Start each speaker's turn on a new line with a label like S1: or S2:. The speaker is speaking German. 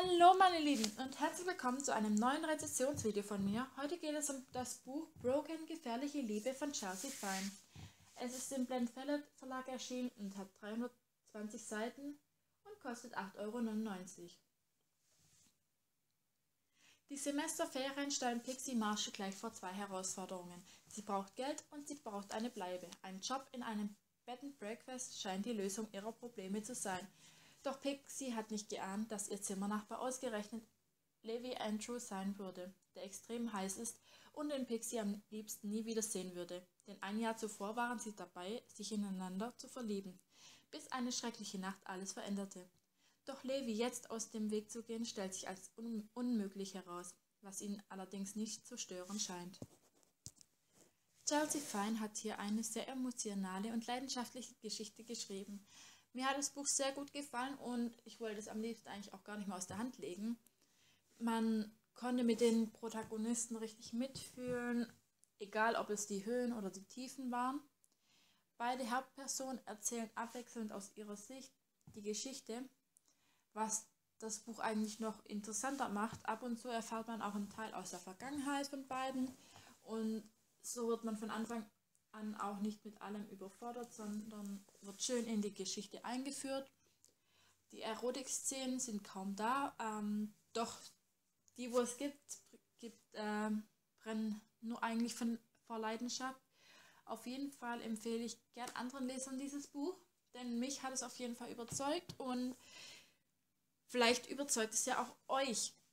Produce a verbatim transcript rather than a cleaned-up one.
S1: Hallo meine Lieben und herzlich willkommen zu einem neuen Rezensionsvideo von mir. Heute geht es um das Buch Broken, gefährliche Liebe von Chelsea Fine. Es ist im Blend Verlag Verlag erschienen und hat dreihundertzwanzig Seiten und kostet acht Euro neunundneunzig. Die Semesterferien stellen Pixie Marshall gleich vor zwei Herausforderungen. Sie braucht Geld und sie braucht eine Bleibe. Ein Job in einem Bed and Breakfast scheint die Lösung ihrer Probleme zu sein. Doch Pixie hat nicht geahnt, dass ihr Zimmernachbar ausgerechnet Levi Andrew sein würde, der extrem heiß ist und den Pixie am liebsten nie wieder sehen würde. Denn ein Jahr zuvor waren sie dabei, sich ineinander zu verlieben, bis eine schreckliche Nacht alles veränderte. Doch Levi jetzt aus dem Weg zu gehen, stellt sich als un unmöglich heraus, was ihn allerdings nicht zu stören scheint. Chelsea Fine hat hier eine sehr emotionale und leidenschaftliche Geschichte geschrieben. Mir hat das Buch sehr gut gefallen und ich wollte es am liebsten eigentlich auch gar nicht mehr aus der Hand legen. Man konnte mit den Protagonisten richtig mitfühlen, egal ob es die Höhen oder die Tiefen waren. Beide Hauptpersonen erzählen abwechselnd aus ihrer Sicht die Geschichte, was das Buch eigentlich noch interessanter macht. Ab und zu erfährt man auch einen Teil aus der Vergangenheit von beiden und so wird man von Anfang an auch nicht mit allem überfordert, sondern wird schön in die Geschichte eingeführt. Die Erotik-Szenen sind kaum da, ähm, doch die, wo es gibt, gibt äh, brennen nur eigentlich von, vor Leidenschaft. Auf jeden Fall empfehle ich gern anderen Lesern dieses Buch, denn mich hat es auf jeden Fall überzeugt und vielleicht überzeugt es ja auch euch.